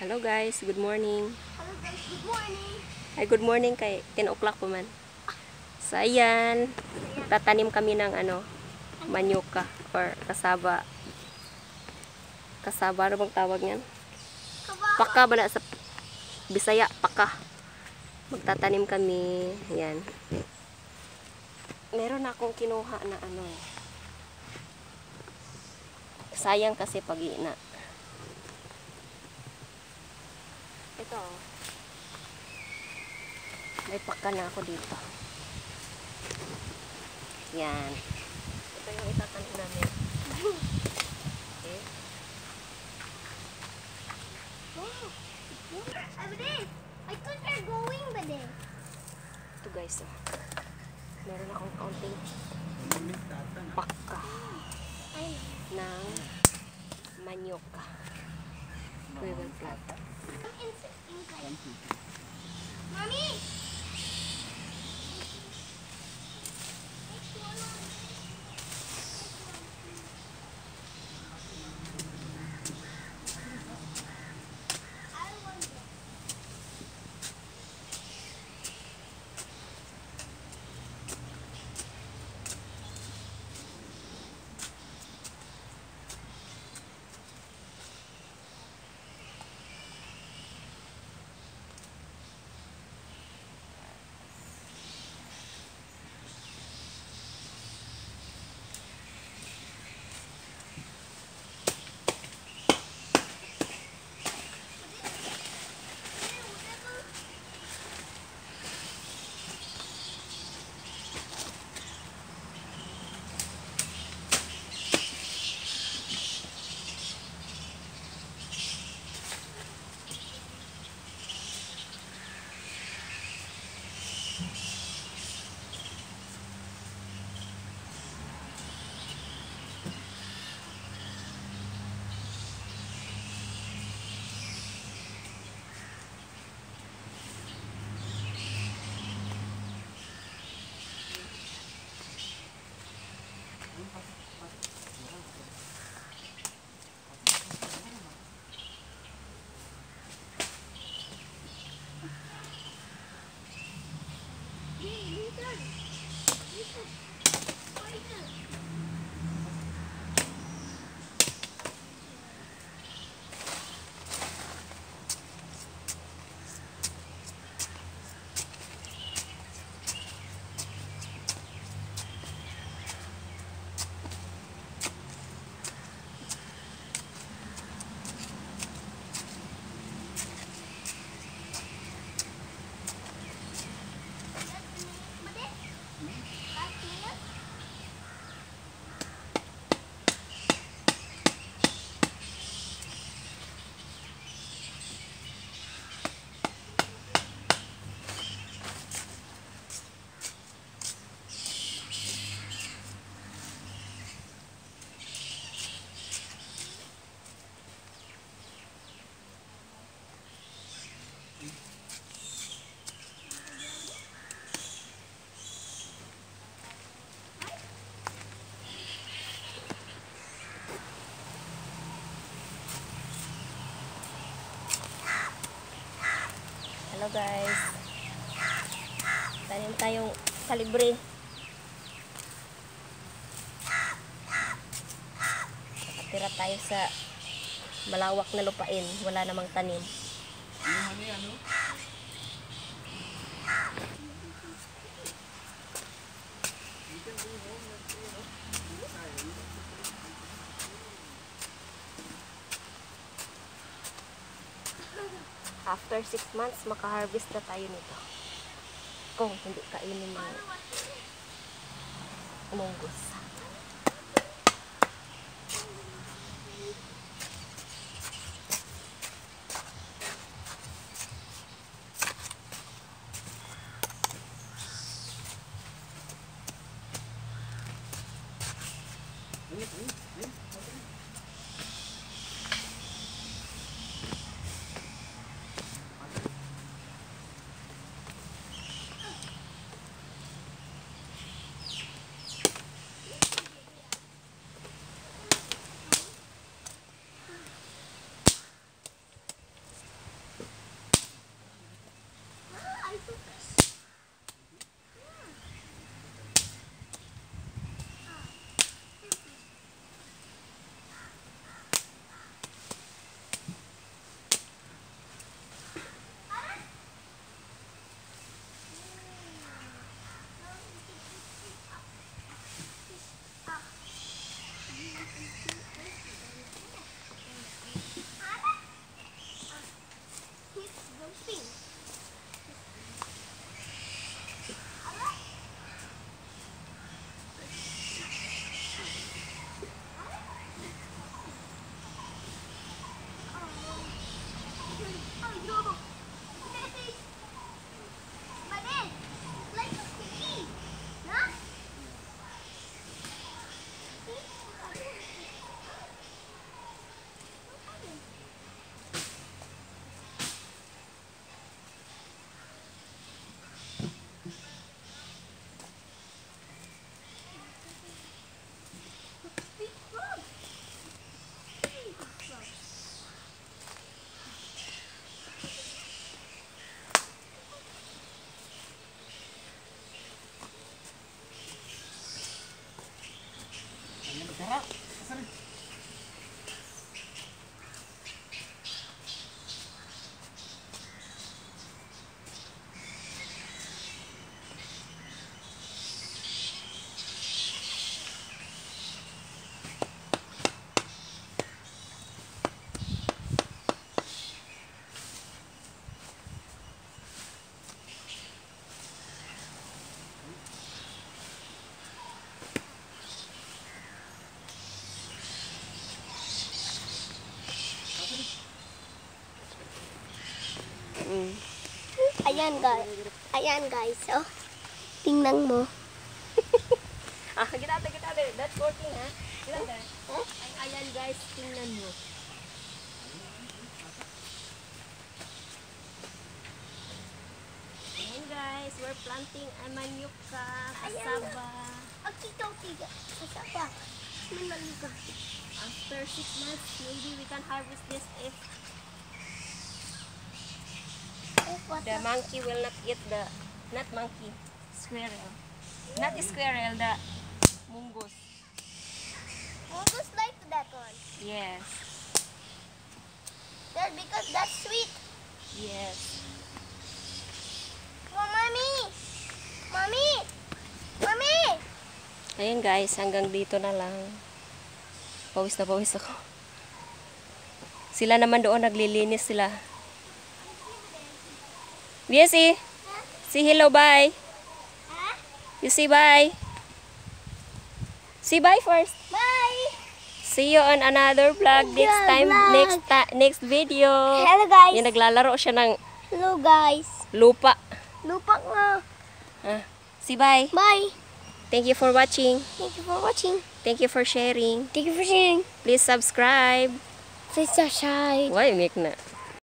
Hello guys, good morning. Hello guys, good morning. Ay, good morning kay 10 o'clock po man. So, ayan. Tatanim kami ng manyuka or kasaba. Kasaba, ano bang tawag niyan? Paka ba na sa Bisaya? Paka. Magtatanim kami. Ayan. Meron akong kinuha na sayang kasi pag-iina. Ito. May paka na ako dito. Yan. Ito yung itatanim namin. Okay. Wow. I thought you're going with it. Ito guys. Meron akong kaunting paka ng manyoka. We will plant. Mommy! Hello guys. Tanim tayong kalibre. Nakatira tayo sa malawak na lupain. Wala namang tanim. After 6 months, maka-harvest na tayo nito. Kung hindi kainin ng munggos. Ayan guys. Ayan guys. Oh. Tingnan mo. Kita. That's working, ha? Kita. Ayan, guys. Tingnan mo. Ayan, guys. We're planting a manioka, cassava. Tiga. Kasapa. Manioka. After 6 months, maybe we can harvest this if the monkey will not eat the, not monkey, squirrel. Not squirrel, the mungus. Almost like that one. Yes. That because that's sweet. Yes. Oh, mommy. Mommy. Mommy. Ayun guys, hanggang dito na lang. Pawis na pawis ako. Sila naman doon, naglilinis sila. Biesi, say hello, bye. Huh? You say bye. Say bye first. Bye. See you on another vlog next time, next video. Hello guys. Yung naglalaro siya ng Hello guys. lupa. Lupa nga. Say bye. Bye. Thank you for watching. Thank you for watching. Thank you for sharing. Thank you for sharing. Please subscribe. Please subscribe. Why, make na.